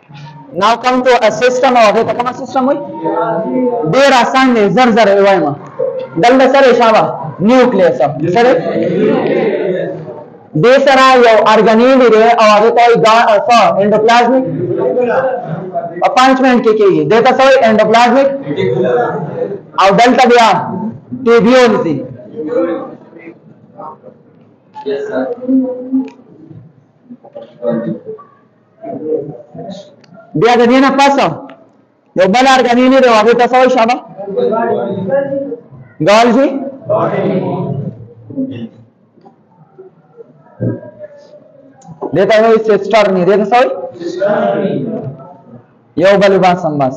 Now come to a system او هغه ته کوم سیستم وای ډیر آسان دی زر زر وایم دلته سره شابه نیوکلیس سره دې سره یو ارګانیل دی او هغه ته اندوپلازمیک په 5 منټ کې کېږي دته سوی اندوپلازمیک او دلته بیا ټیبیول دی بیا د دې نه پاسه یو بل ارګانیل دی هغه ته سوی شابه ګالجی دته وایي سیسټر نه دته سوی یو بل باسم بس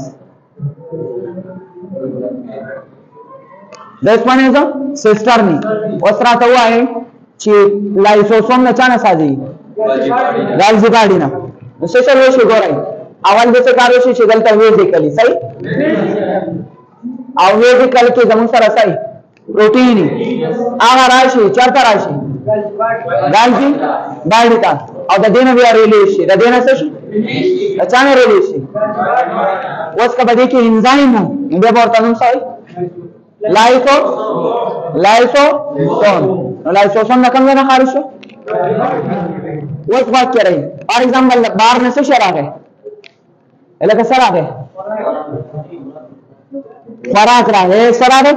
دس باندې زه سیسټر نه وسراته وایي چې لایسوسوم نه چانه سازي ګالجی باډي نه څه چلو شي ګورای اول د څه کارو شي چې دلته ویزیکلی صحیح او ویزیکل کې زمون سره صحیح پروتین هغه راشي چرته راشي ګالجی باډي ته او د دینه بیا ریلیز شي د دینه څه شي اچانه ریلیز شي اوس کا بده کې انزایم بیا ورته نوم صحیح لایسوسوم نه کوم نه خارج شو اوس بات کوي فار ایگزامپل بار نه څه راغی الکه سره راغی خوراک راغی سره راغی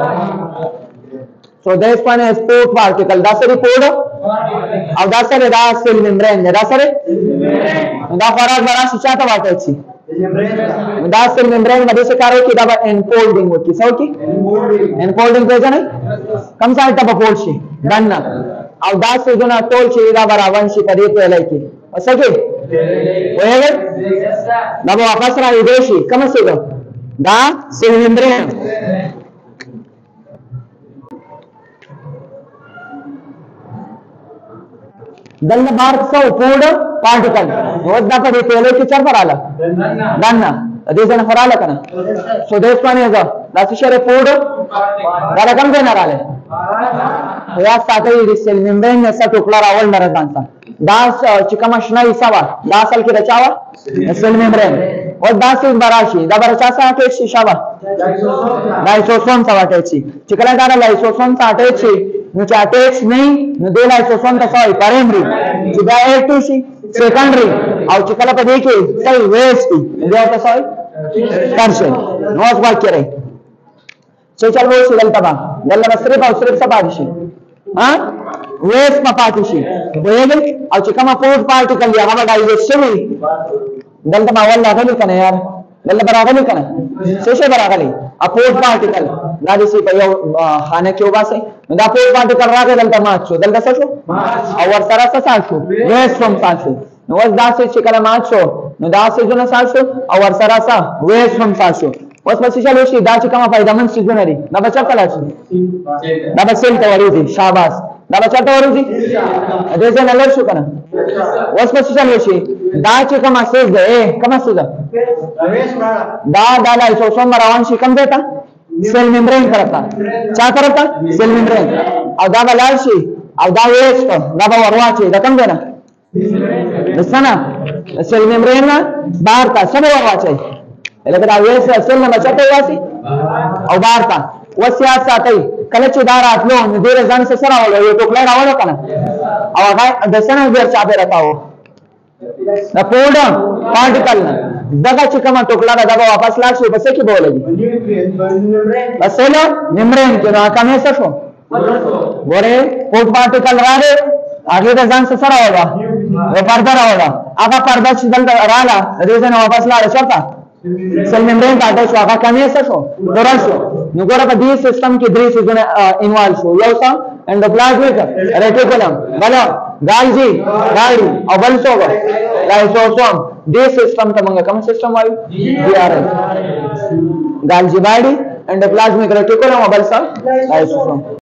so this one is sport particle دا سره پوډ او دا سره دا سیل ممبرین دا سره دا خوراک براشي چاته واټی شي دا سیل ممبرین باندې څه کارو کې دا انفولډینګ وکي څو کې انفولډینګ کوي نه کم ځای ته په پول شي دنه او دا څه جنا ټول شي دا برابر شي په دې په لای کې څه کې وایي دا واپس راځي شي کوم څه دا سیل ممبرین دلته بار څو پوډ پارټیکل ودا په دې ټوله کې چر پراله دنه دې څنګه پراله کنه سو دیس باندې دا څه شری پوډ دا رقم دی نه رااله یا ساته دې سیل ممبرین نه څه ټوکړه راول نه راځي دا چې کوم شنه حصہ دا اصل کې رچاوه سیل ممبرین او دا څه براشي دا برچا ساته شي شابه لایسوسوم ساته شي چې کله دا لایسوسوم ساته شي نو چاټیکس نه نو د لایسوسوم ته څوی پرایمري چې دا اکټیو شي سیکنډري او چې کله په دې کې څوی ویسټ دا ته څوی ترشن نو اوس وایي کړئ چې چلو شي دلته با دلته صرف او صرف څه پاتې شي ها ویسټ ما پاتې شي وایي او چې کومه پورټ پارټیکل یا هغه ډایجسټ شوی دلته ما ول راغلی کنه یار دلته راغلی کنه څه شي راغلی اپورټ پارټیکل دا د سی په یو خانه کې وباسي دا پورټ پارټیکل راغلی دلته مات شو دلته څه شو او ور سره څه شو ویسټ فروم شو نو اوس دا څه کله مات شو نو دا څه جون شو او ور سره څه ویسټ فروم شو اوس په څه چلو شي دا چې کومه فائدمن شي جون لري دا بچا کلا شي دا بسل ته وريږي شاباش دا بچا ته وريږي دې څنګه لور شو کنه اوس په څه چلو شي دا چې کومه څه ده کومه څه ده دا لایسوسوم روان شي کوم دیتا سیل ممبرین کرتا چا کرتا سیل ممبرین او دا بلال شي او دا ویسټ دا به ورواچي دا کوم دی نه دسنا سیل ممبرین بهر تا سب ورواچي لکه دا ویسټ سیل نه بچته واسي او بهر تا وسیات ساتي کله چې دا راتلو نو ډیر ځان سره راوړل یو ټوکلا راوړل کنه او هغه دسنا ډیر چا به راټاو دا پوډ پارټیکل دغه چې کومه ټوکلا دا واپس لاړ شي بس کې بولېږي بس له ممبرین کې راکمه څه شو ګوره پوډ پارټیکل راغی هغه د ځان سره راوړا او پرده راوړا هغه پرده چې دلته رااله دې ځنه واپس لاړ شرطه سیل ممبرین ته شو هغه کمه څه شو درل شو نو ګوره په دې سیستم کې درې څه انوالو شو یو څه اندوپلازمیک ریټیکولم بلا ګالجی باډي او بل څه لایسوسوم دې سیستم ته موږ کوم سیستم وایو ډي آر ایل ګالجی باډي اندوپلازمیک ریټیکولم او بل څه لایسوسوم